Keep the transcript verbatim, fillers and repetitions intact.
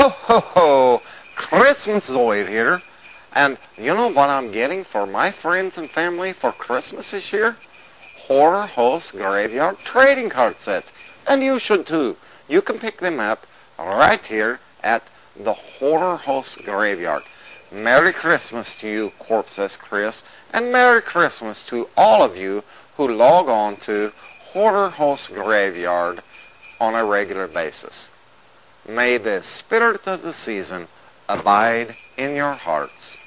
Ho ho ho! Christmas Zoid here. And you know what I'm getting for my friends and family for Christmas this year? Horror Host Graveyard trading card sets. And you should too. You can pick them up right here at the Horror Host Graveyard. Merry Christmas to you, Corpses Chris, and Merry Christmas to all of you who log on to Horror Host Graveyard on a regular basis. May the spirit of the season abide in your hearts.